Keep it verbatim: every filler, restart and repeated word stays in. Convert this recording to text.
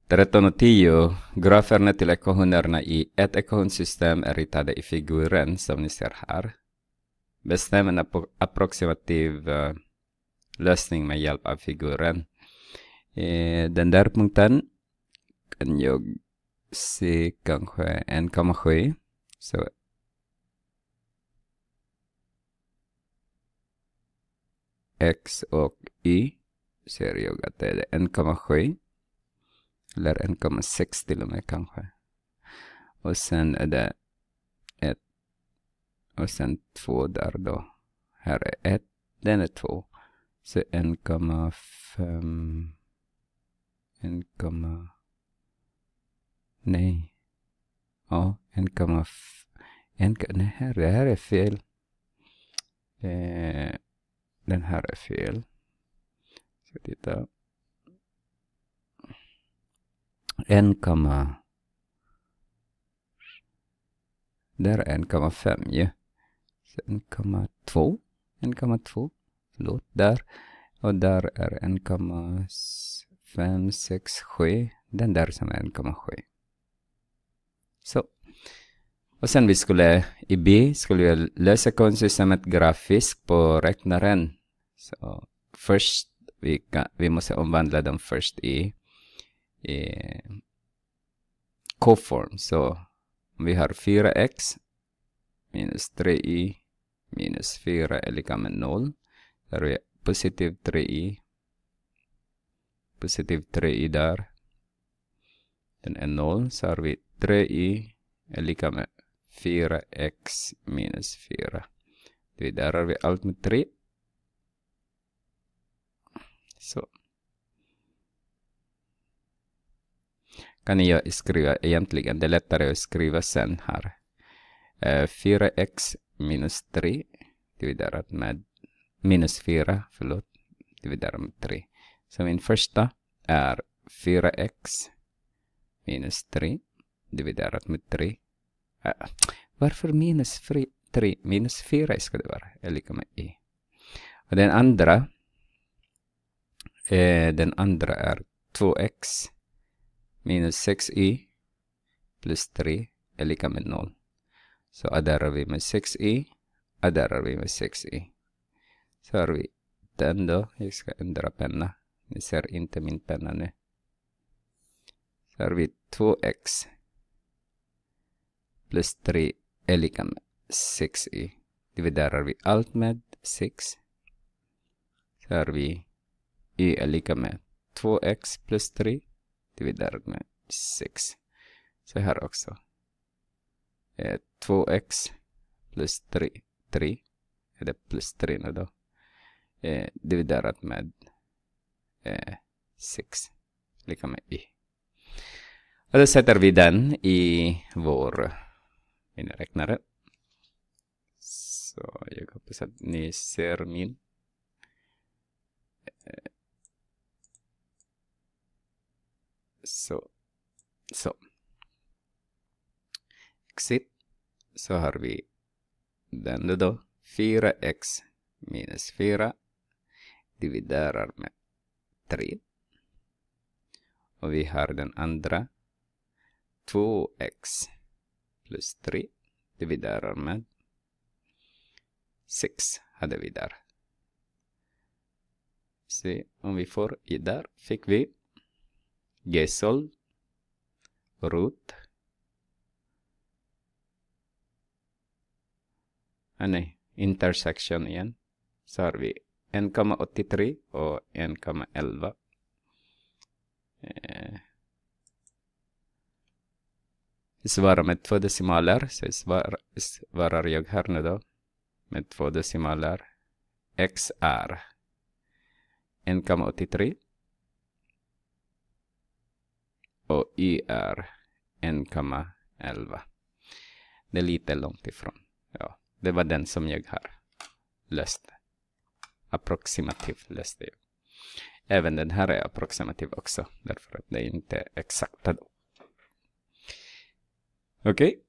tretton och tio. Graferna till ekvationerna i ett ekvationssystem är ritade i figuren som ni ser här. Bestäm en ap approximativ uh, lösning med hjälp av figuren. Eh, den där punkten kan jag se kanske en komma sju. Så x och y ser jag att det är en komma sju. Eller en komma sex till och med kanske. Och sen är det ett. Och sen två där då. Här är ett. Den är två. Så en komma fem. en, nej. Ja, en komma fem. Nej, här, det här är fel. Eh, den här är fel. Så titta. en, där är en komma fem ju. Ja. en komma två. en komma två. Förlåt, där. Och där är en komma fem, sex, sju. Den där som är en komma sju. Så. Och sen vi skulle i B skulle vi lösa ekvationssystemet grafiskt på räknaren. Så först vi, kan, vi måste omvandla dem först i, i K-form. Så om vi har fyra x minus tre y minus fyra är lika med noll. Där har vi positiv tre y. Positiv tre y där. Den är noll. Så har vi tre y är lika med fyra x minus fyra. Där har vi allt med tre. Så. Kan jag skriva egentligen. Det är lättare att skriva sen här. Uh, fyra x minus tre. Dividerat med minus fyra. Förlåt. Dividerat med tre. Så min första är fyra x minus tre. Dividerat med tre. Uh, varför minus tre? Minus fyra ska det vara. Är lika med e. Och den andra. Uh, den andra är två x minus sex y plus tre är lika med noll. Så adderar vi med sex y. Adderar vi med sex y. Så har vi den då. Jag ska ändra penna. Ni ser inte min penna nu. Så har vi två x plus tre är lika med sex y. Dividerar vi allt med sex. Så har vi y är lika med två x plus tre. Dividerat med sex. Så här också. Eh, två x plus tre. tre. Är det plus tre nu då. Eh, dividerat med eh, sex. Lika med y. Och då sätter vi den i vår miniräknare. Så jag hoppas att ni ser min. Eh, Så, så. Exit. Så har vi den då. fyra x minus fyra. Dividerar med tre. Och vi har den andra. två x plus tre. Dividerar med sex. Hade vi där. Se om vi får i där. Fick vi. G-solv, root, ah, nej, intersection igen. Så har vi en komma åttiotre och en komma elva. Eh, svarar med två decimaler, så svar, svarar jag här nu då med två decimaler. X är en komma åttiotre. Och y är en komma elva. Det är lite långt ifrån. Ja, det var den som jag har löst. Approximativt löste jag. Även den här är approximativ också. Därför att det inte är exakt då. Okej. Okay.